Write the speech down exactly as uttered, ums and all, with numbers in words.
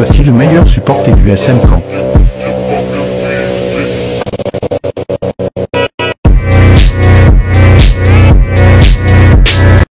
Voici le meilleur support T Q S M Camp.